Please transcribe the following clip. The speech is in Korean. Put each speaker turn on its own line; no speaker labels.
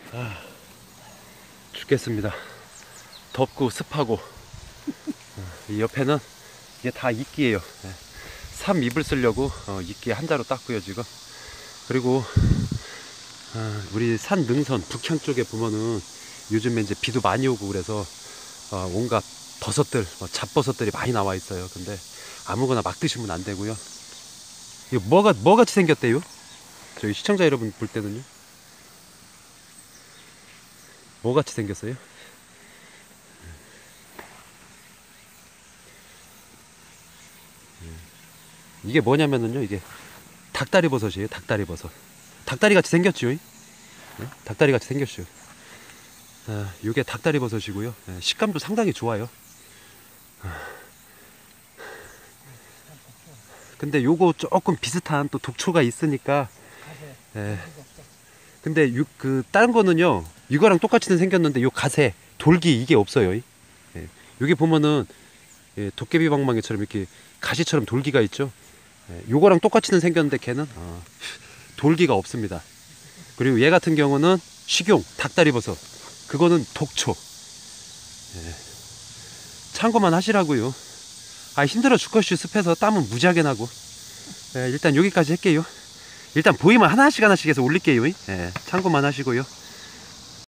죽겠습니다. 덥고 습하고. 이 옆에는 이게 다 이끼예요. 삼 잎을 쓰려고 이끼 한자로 땄고요 지금. 그리고 우리 산 능선 북향 쪽에 보면은 요즘에 이제 비도 많이 오고 그래서 온갖 버섯들, 잡버섯들이 많이 나와 있어요. 근데 아무거나 막 드시면 안 되고요. 이거 뭐 같이 생겼대요? 저희 시청자 여러분 볼 때는요? 뭐 같이 생겼어요? 이게 뭐냐면은요, 이게 닭다리 버섯이에요. 닭다리 버섯. 닭다리 같이 생겼죠? 네? 닭다리 같이 생겼죠. 이게 닭다리 버섯이고요. 식감도 상당히 좋아요. 근데 요거 조금 비슷한 또 독초가 있으니까. 근데 그 다른 거는요, 이거랑 똑같이 생겼는데 요 가세 돌기 이게 없어요. 여기 보면은 도깨비 방망이처럼 이렇게 가시처럼 돌기가 있죠. 요거랑 똑같이는 생겼는데 걔는 돌기가 없습니다. 그리고 얘 같은 경우는 식용 닭다리 버섯, 그거는 독초. 참고만 하시라고요. 힘들어 죽겠슈. 습해서 땀은 무지하게 나고. 일단 여기까지 할게요. 일단 보이면 하나씩 해서 올릴게요. 참고만 하시고요.